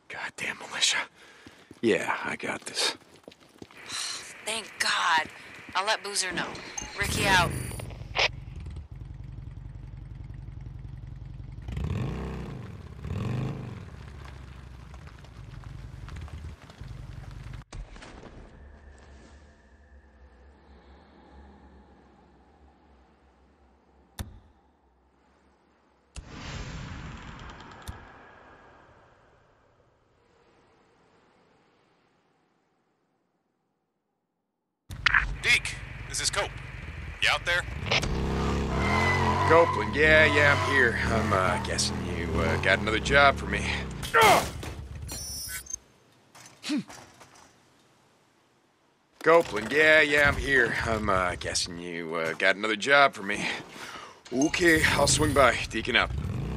Goddamn militia. Yeah, I got this. Thank God. I'll let Boozer know. Ricky out. Deke, this is Cope. You out there? Copeland, yeah, I'm here. I'm, guessing you, got another job for me. Copeland, yeah, I'm here. I'm, guessing you, got another job for me. Okay, I'll swing by. Deacon up.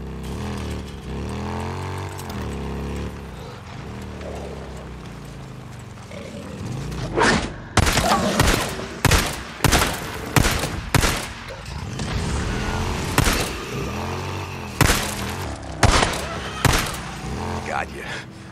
Got you.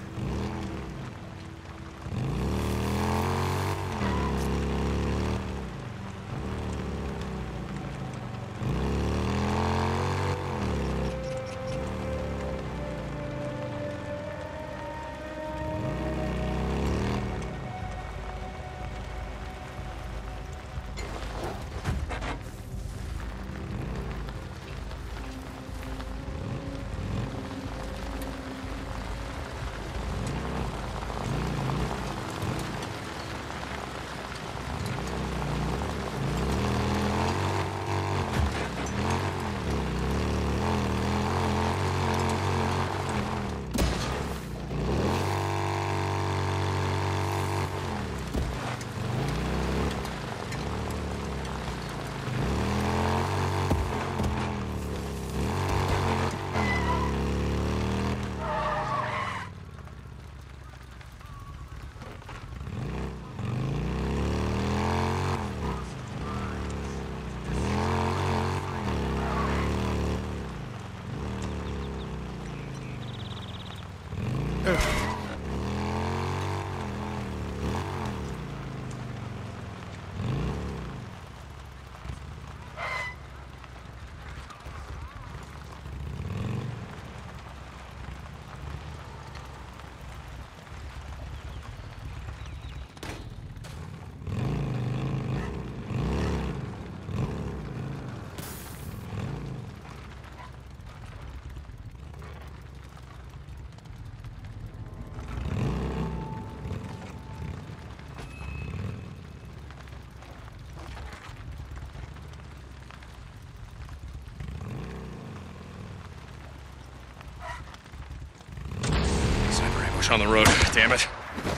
On the road, damn it.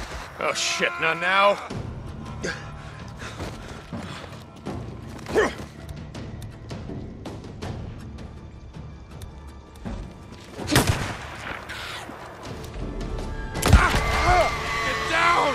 Oh shit, not now. Get down!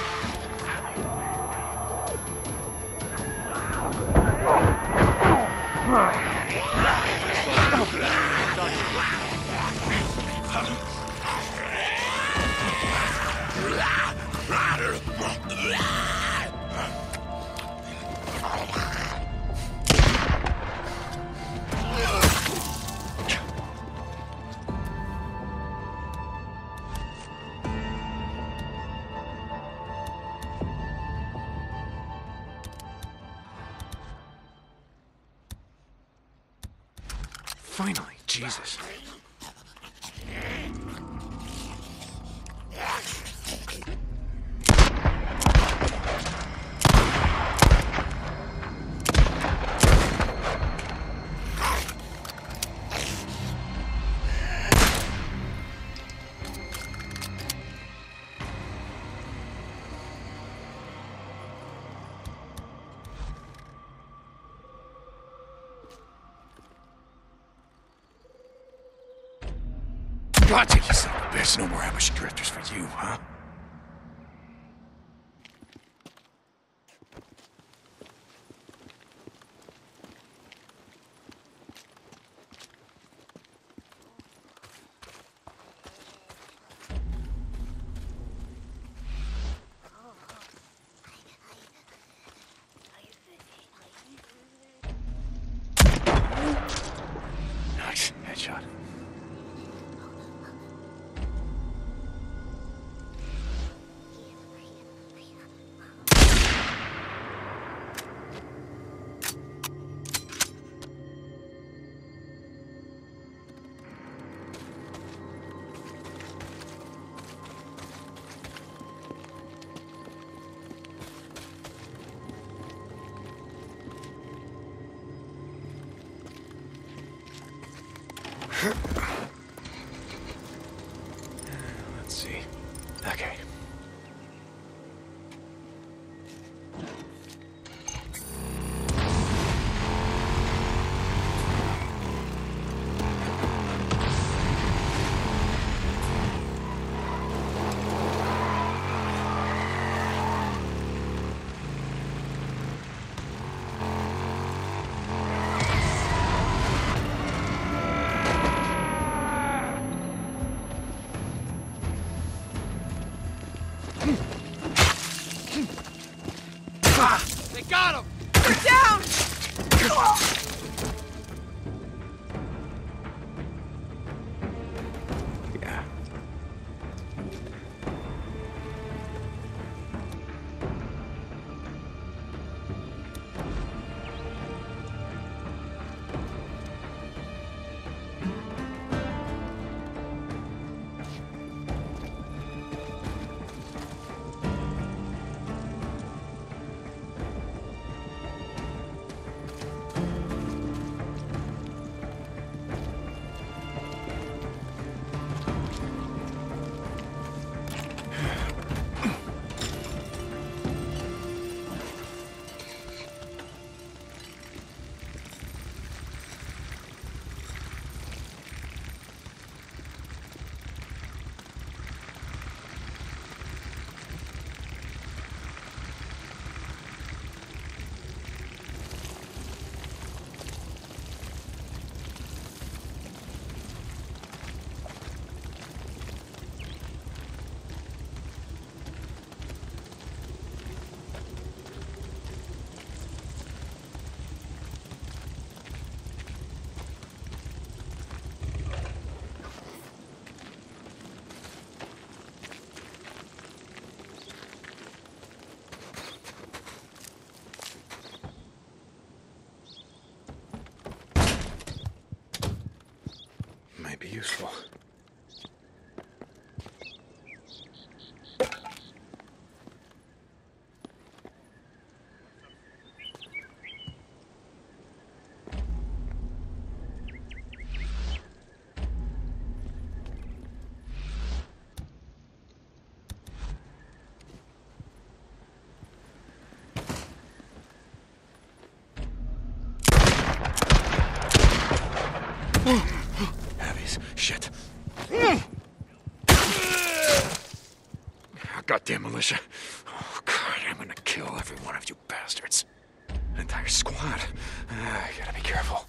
Finally, Jesus. Gotcha, you son of a bitch. No more ambush drifters for you, huh? see. Okay. They got him! They're down! Yeah. Might be useful. Heavies. Shit. Goddamn militia. Oh, God, I'm gonna kill every one of you bastards. An entire squad. I gotta be careful.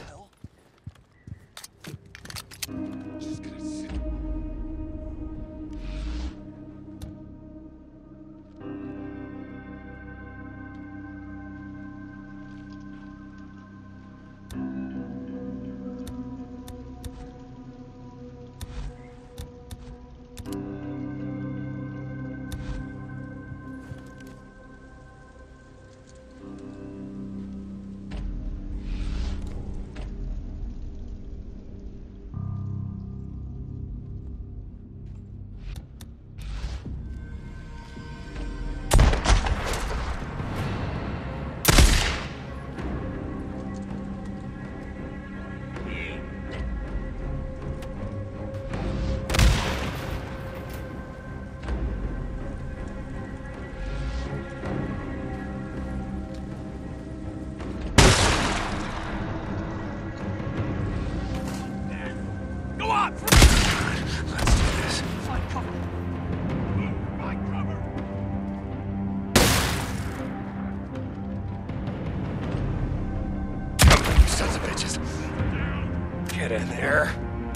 Sons of bitches. Get in there.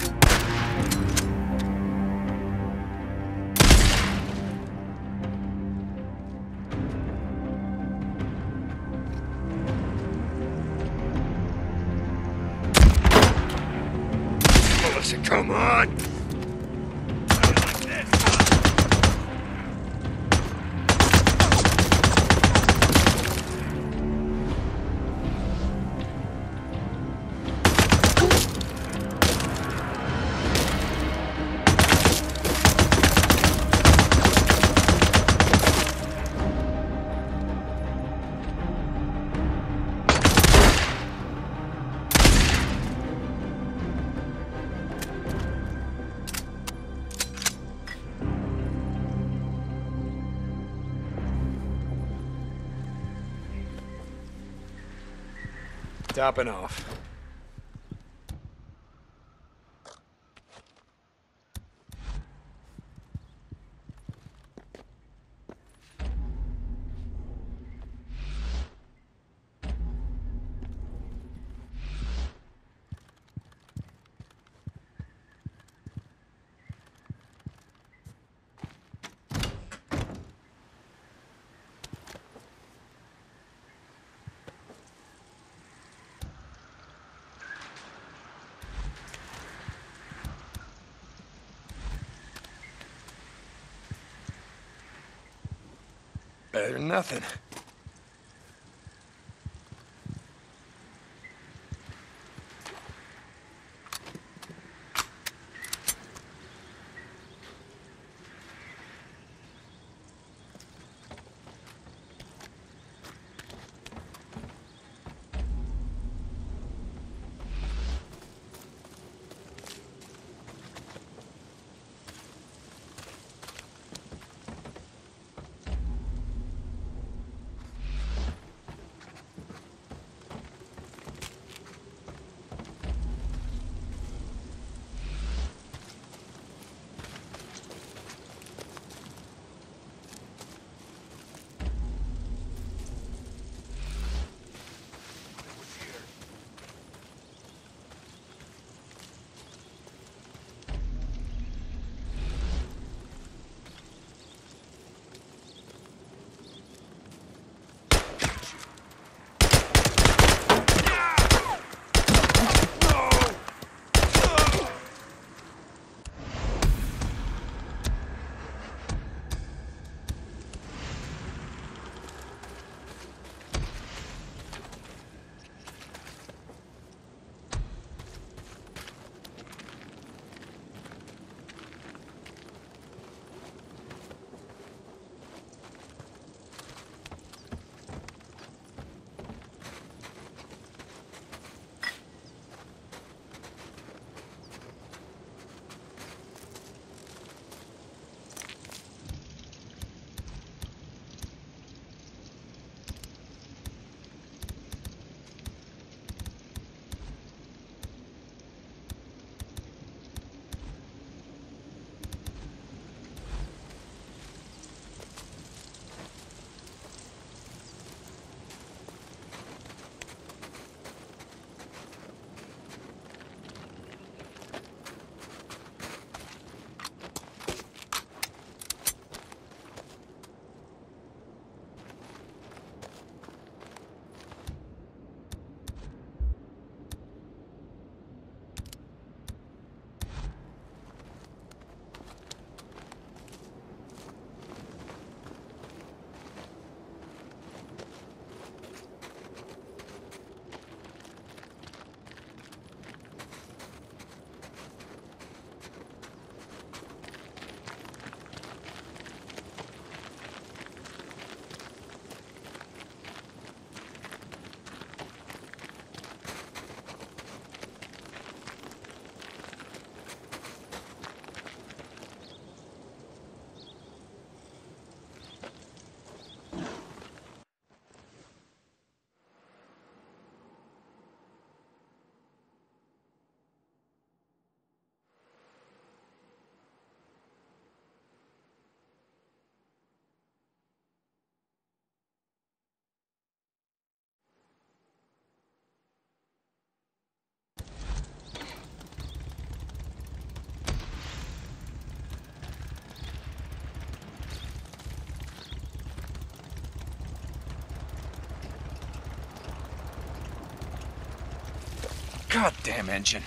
Melissa, come on. Topping off. Better than nothing. Goddamn engine.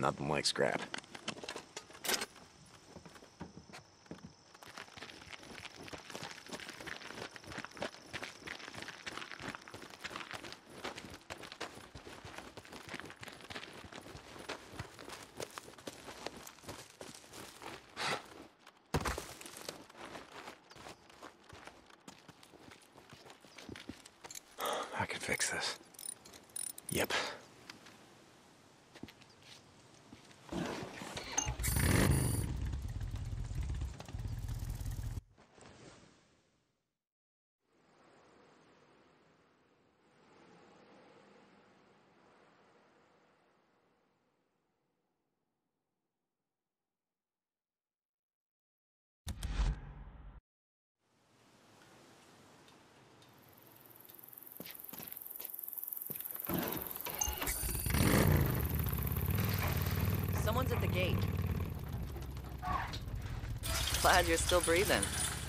Nothing like scrap. I can fix this. Yep. Someone's at the gate. Glad you're still breathing.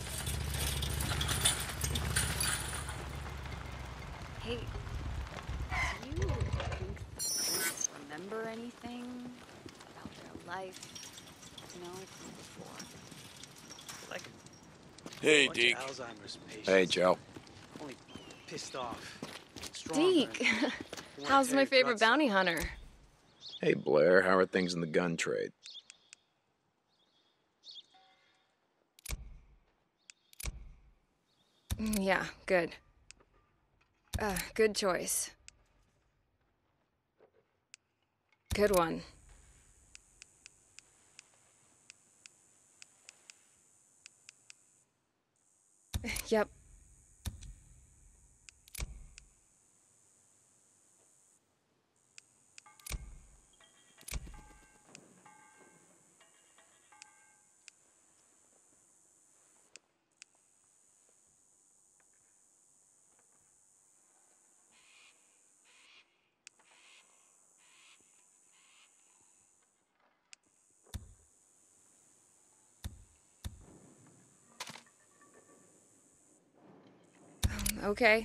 Hey, do you think the police remember anything about their life, you know, from before? Like Hey, a bunch Deke. of Alzheimer's patients. Hey, Joe. Only pissed off. Strong, Deke, man. Wanna how's tear my your favorite guts out. bounty hunter? Hey, Blair. How are things in the gun trade? Yeah, good. Good choice. Good one. Yep. Okay.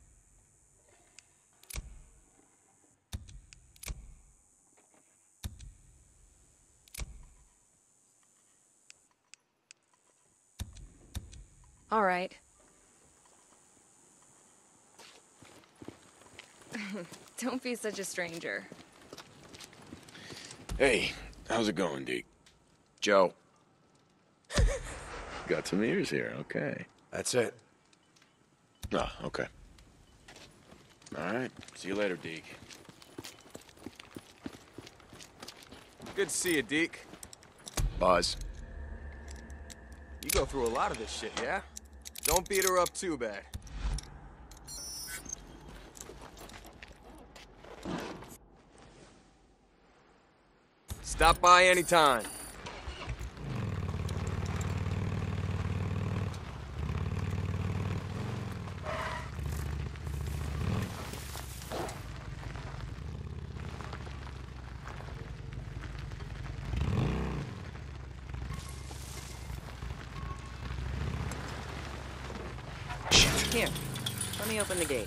All right. Don't be such a stranger. Hey, how's it going, Deke? Joe. Got some ears here, okay. That's it. Oh, okay. All right, see you later, Deke. Good to see you, Deke. Buzz. You go through a lot of this shit, yeah? Don't beat her up too bad. Stop by anytime. Here, let me open the gate.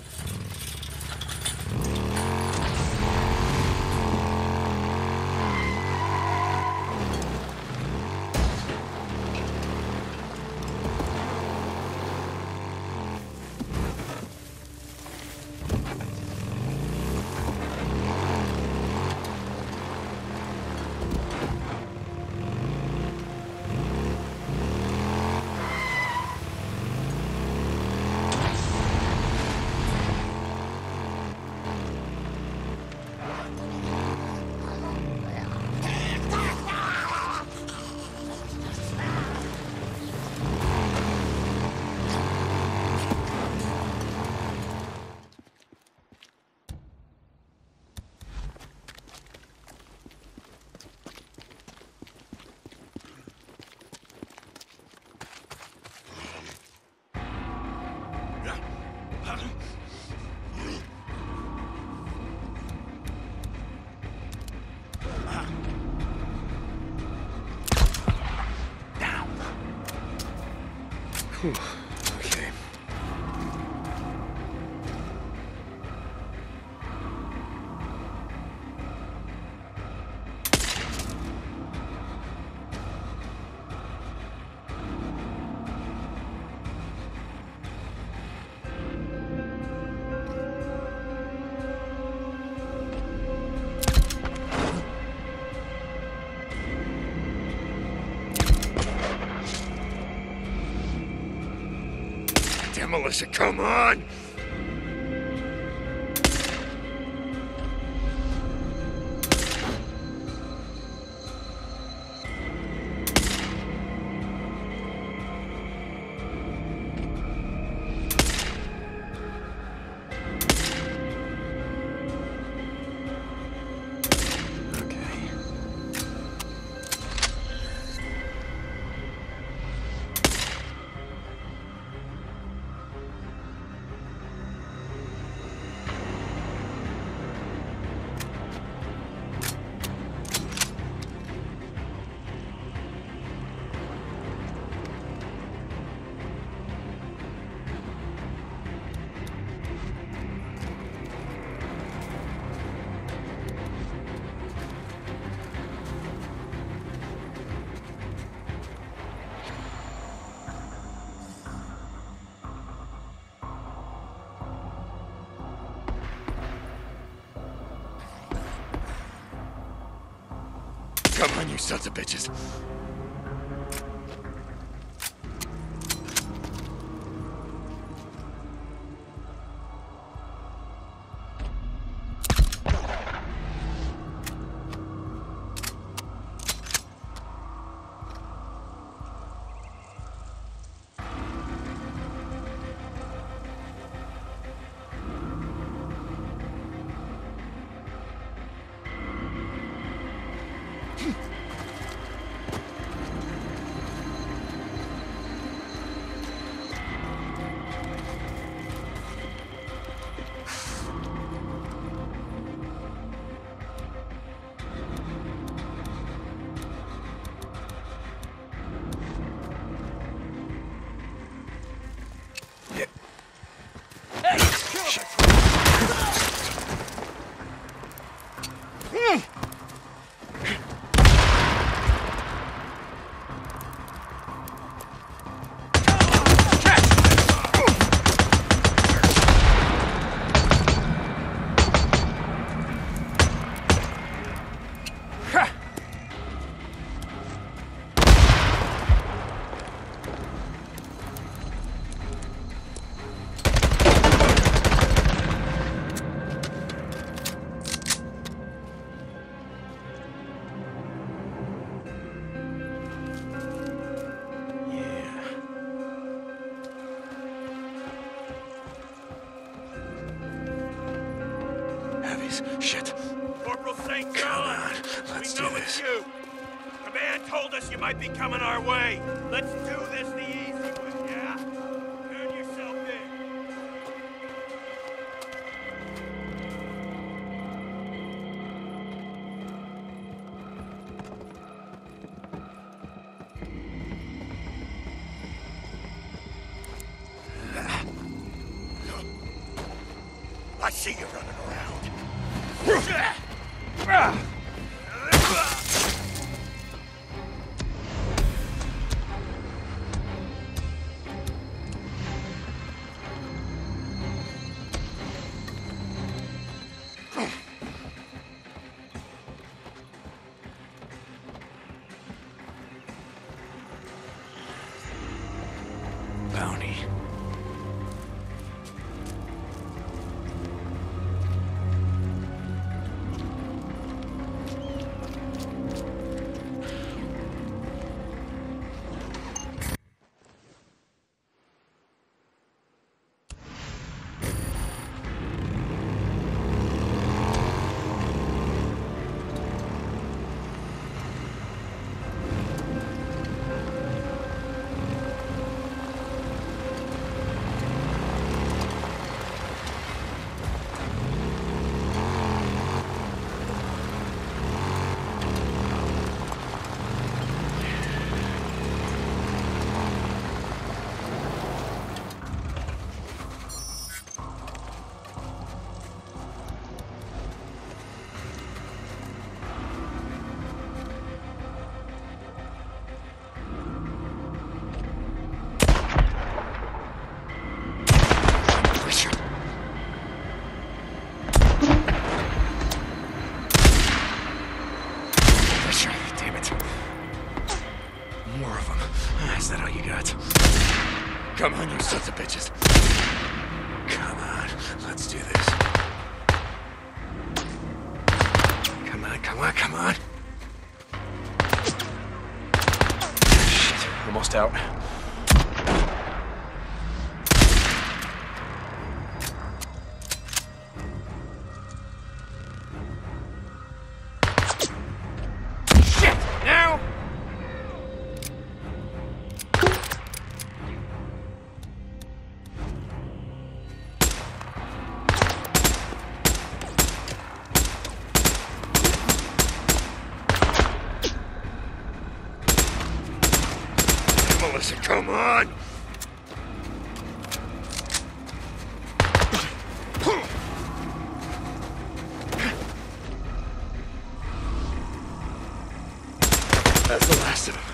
Okay. Goddamn, Melissa, come on! Come on, you sons of bitches. Shit. Corporal St. Come John! on, let's we do know this. it's you! Command told us you might be coming our way. Let's do this the easy way, yeah? Turn yourself in. I see you running around. Bounty. More of them. Is that all you got? Come on, you sons of bitches. Come on, let's do this. Come on, come on, come on. Shit, almost out. Shit, now! Melissa, come on! That's the last of them.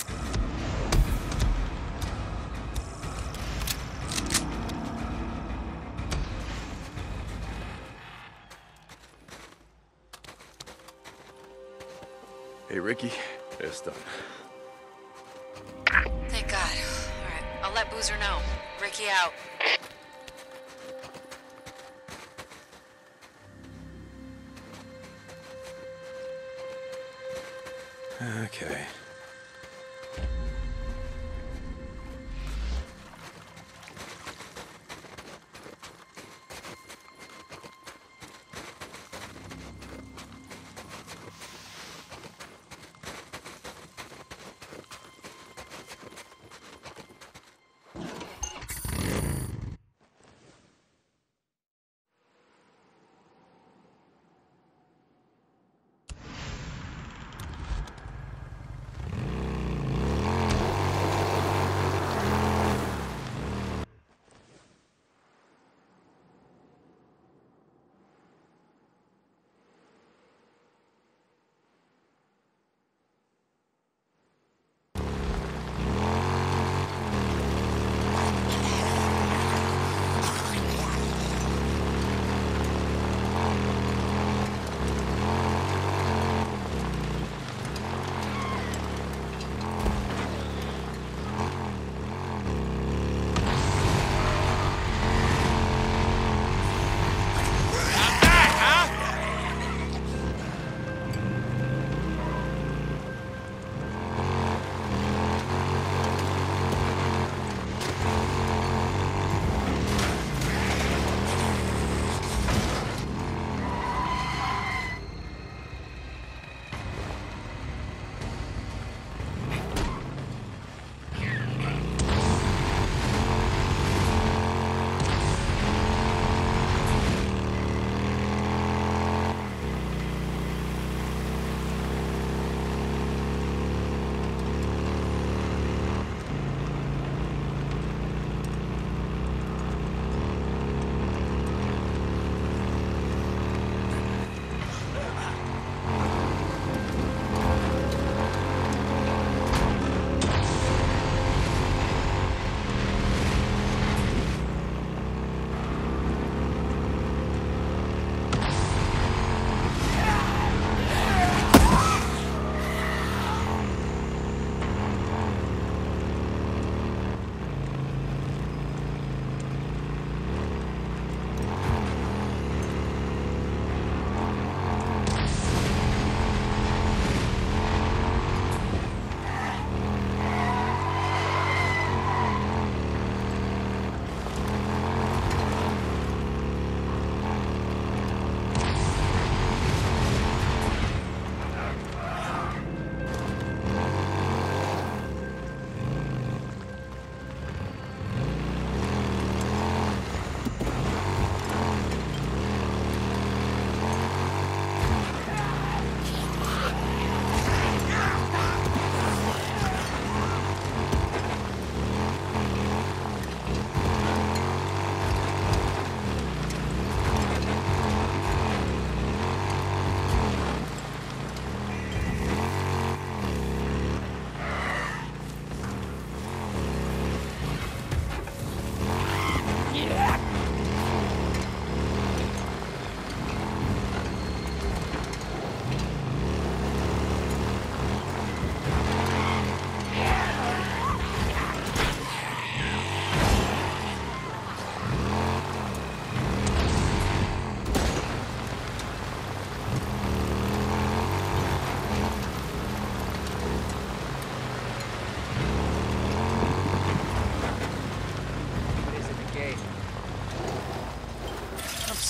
Hey, Ricky, it's done. Thank God. All right, I'll let Boozer know. Ricky out. Okay.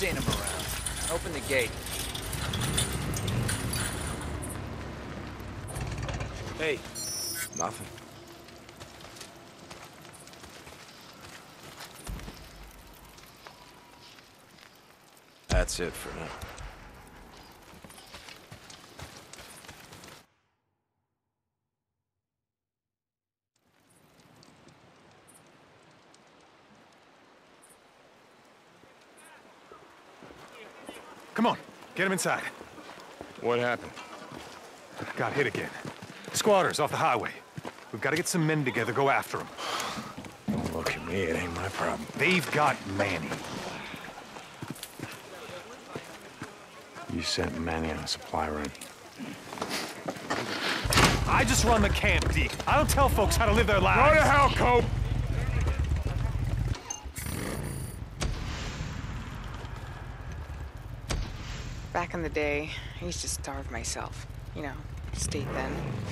seen him around. Open the gate. Hey. Nothing. That's it for now. Come on, get him inside. What happened? Got hit again. Squatters off the highway. We've got to get some men together, go after them. Don't look at me, it ain't my problem. They've got Manny. You sent Manny on a supply run. I just run the camp, Deke. I don't tell folks how to live their lives. Go to hell, Cope! Back in the day, I used to starve myself. You know, state then.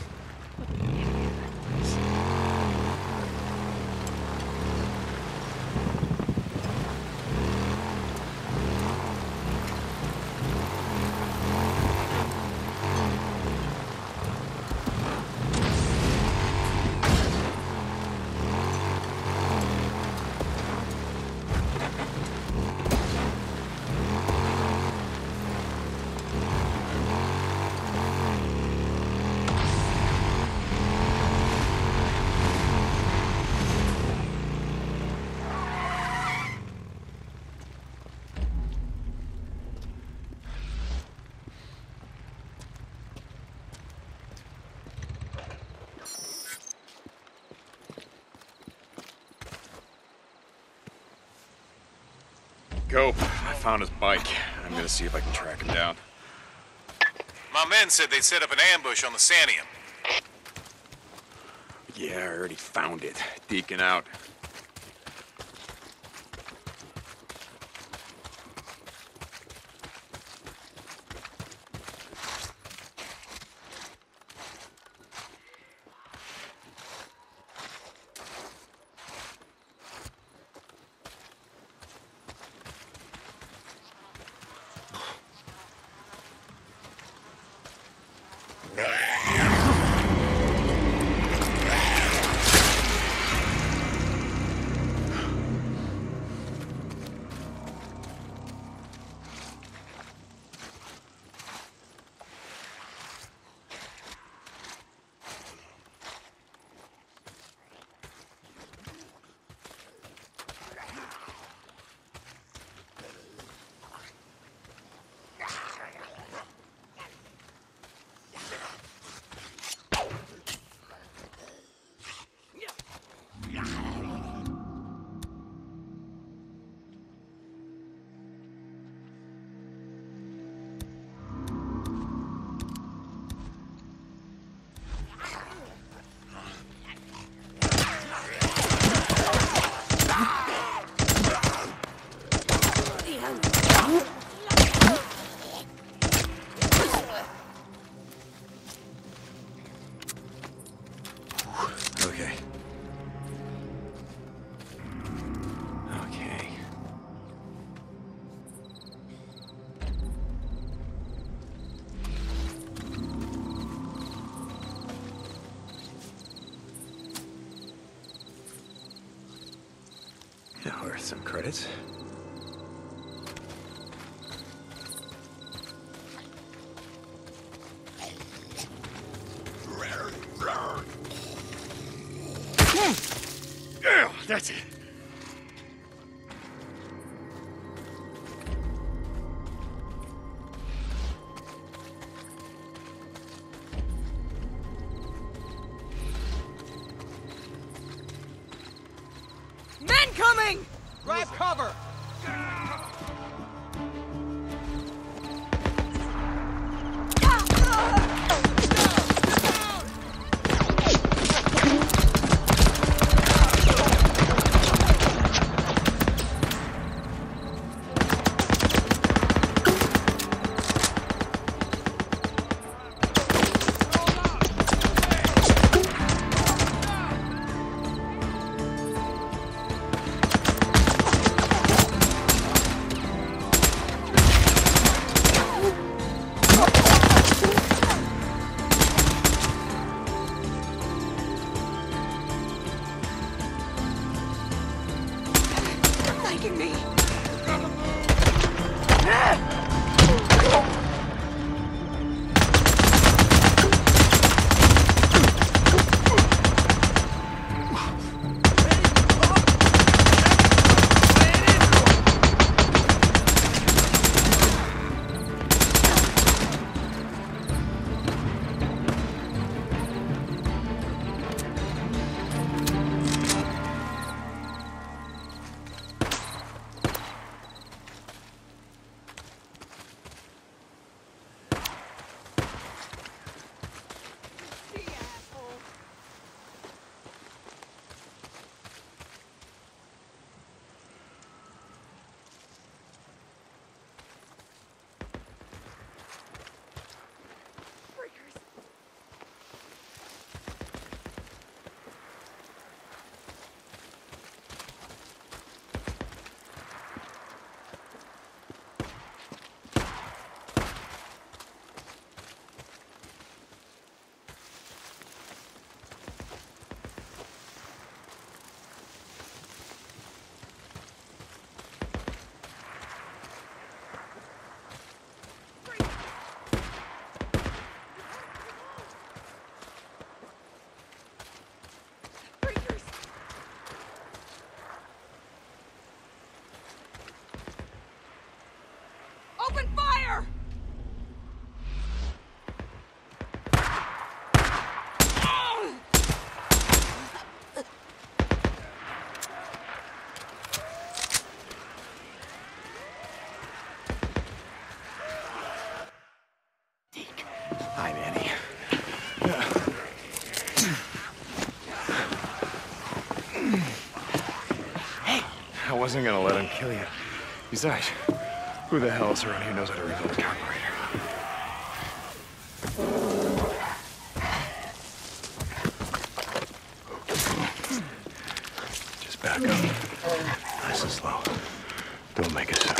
Cope, I found his bike. I'm gonna see if I can track him down. My men said they'd set up an ambush on the Sanium. Yeah, I already found it. Deacon out. Okay. Okay. Now, worth some credits. Yeah, that's it. Men coming! Grab cover! taking me? Open fire! Hi, Manny. Hey, I wasn't gonna let him kill you. Besides, who the hell else around here knows how to rebuild a carburetor? Just back up. Nice and slow. Don't make a sound.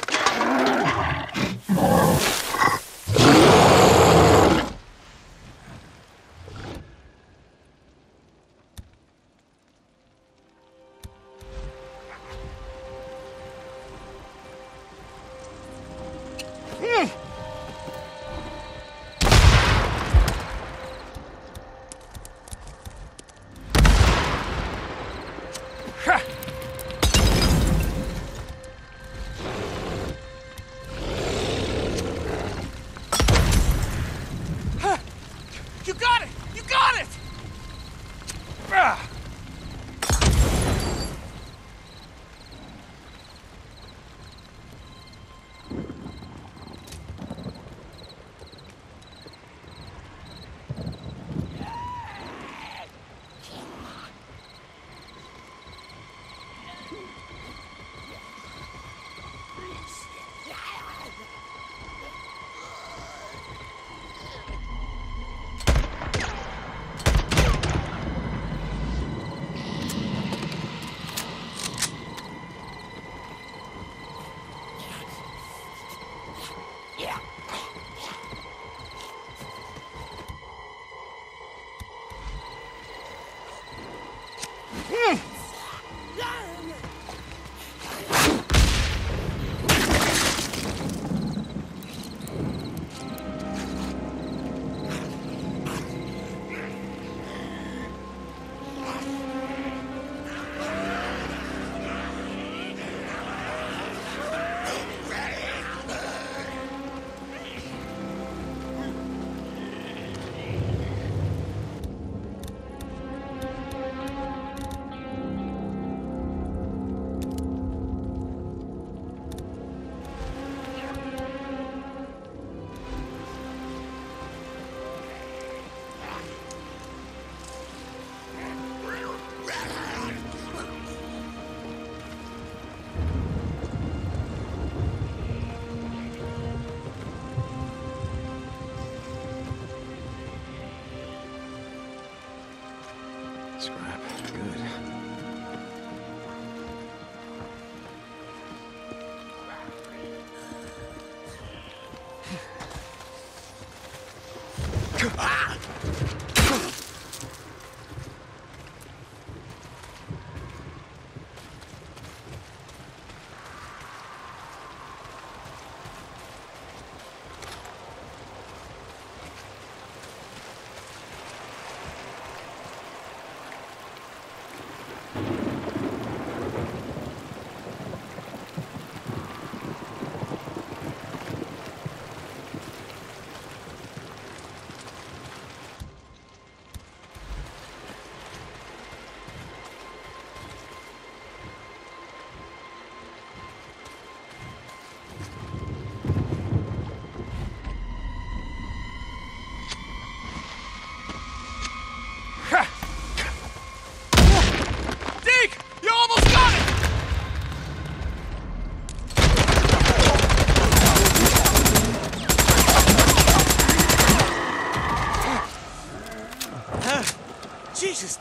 You got it! You got it!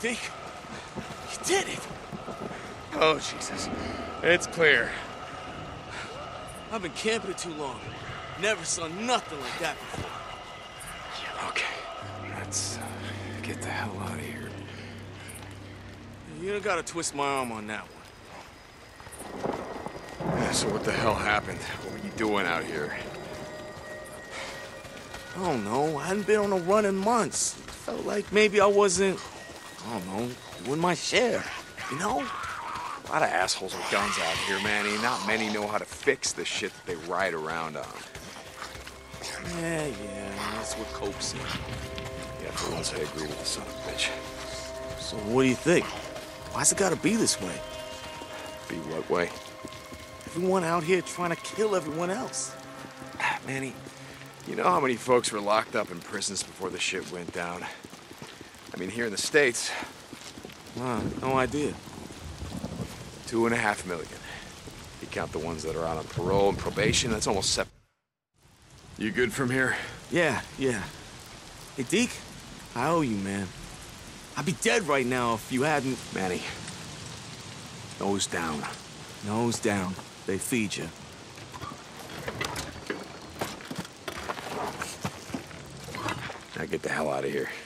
Deke, you did it! Oh, Jesus. It's clear. I've been camping too long. Never saw nothing like that before. Yeah, okay. Let's get the hell out of here. You don't gotta twist my arm on that one. So what the hell happened? What were you doing out here? I don't know. I hadn't been on a run in months. Felt like maybe I wasn't, I don't know, doing my share, you know? A lot of assholes with guns out here, Manny. Not many know how to fix the shit that they ride around on. Yeah, that's what Cope said. Yeah, for once I agree with the son of a bitch. So what do you think? Why's it gotta be this way? Be what way? Everyone out here trying to kill everyone else. Manny, you know how many folks were locked up in prisons before the shit went down? I mean, here in the States... No idea. 2.5 million. You count the ones that are out on parole and probation, that's almost 7. You good from here? Yeah. Hey, Deke, I owe you, man. I'd be dead right now if you hadn't... Manny, nose down. Nose down. They feed you. Now get the hell out of here.